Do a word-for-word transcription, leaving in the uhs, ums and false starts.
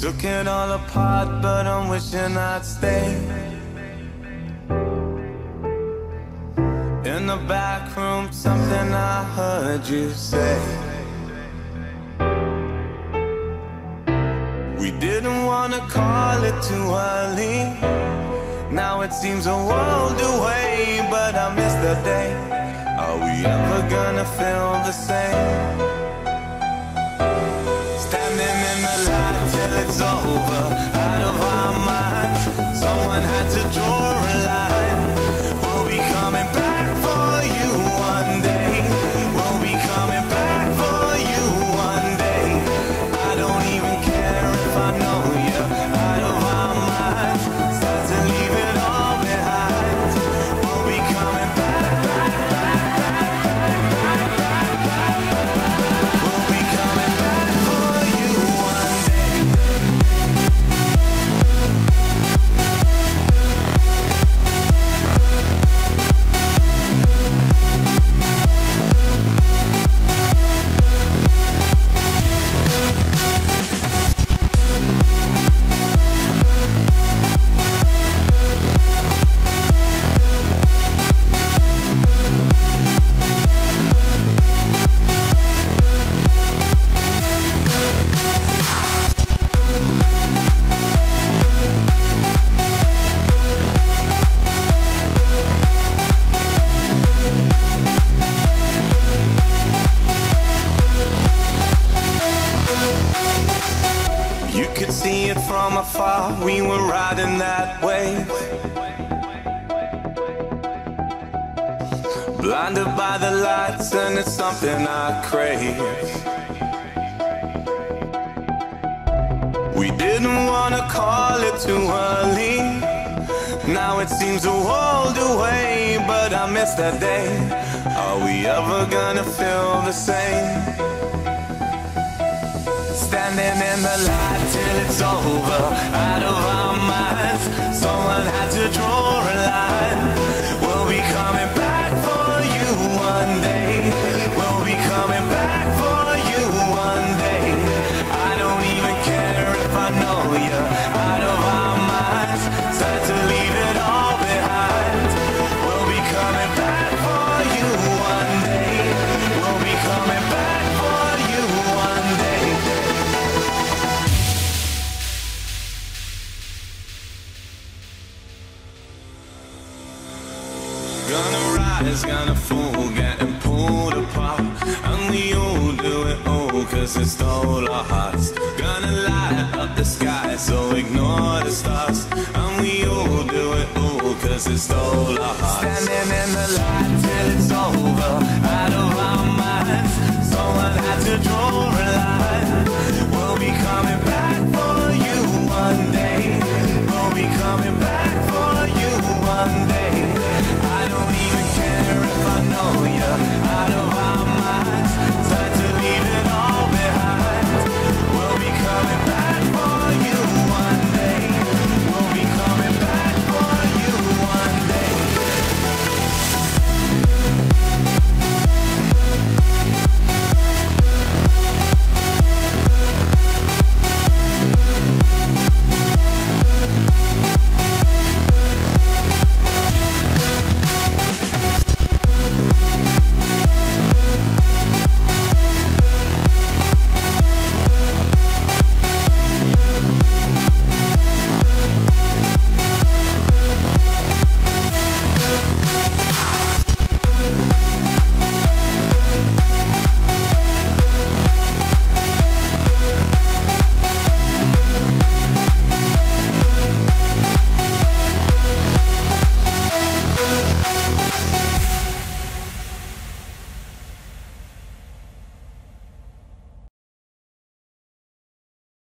Took it all apart, but I'm wishing I'd stay in the back room. Something I heard you say. We didn't wanna call it too early. Now it seems a world away, but I miss that day. Are we ever gonna feel the same? Standing in the light till it's over, out of our minds. Someone had to draw a line. We'll be coming back for you one day. We'll be coming back for you one day. I don't even care if I know you're out of our minds. Start to leave it all behind. We'll be coming back, back, back, back, back, back, back, back. We'll be coming back for you one day. You could see it from afar, we were riding that wave, blinded by the lights, and it's something I crave. We didn't wanna call it too early. Now it seems a world away, but I miss that day. Are we ever gonna feel the same? Standing in the light till it's over, out of our minds. Someone had to draw a line. We'll be coming back for you one day. We'll be coming back for you one day. I don't even care if I know you're out of our minds. Start to leave it all behind. We'll be coming back for you one day. We'll be coming back for you one day. Gonna rise, gonna fall, getting pulled apart. And we all do it all, cause it stole our hearts. Gonna light up the sky, so ignore the stars. And we all do it all, cause it stole our hearts.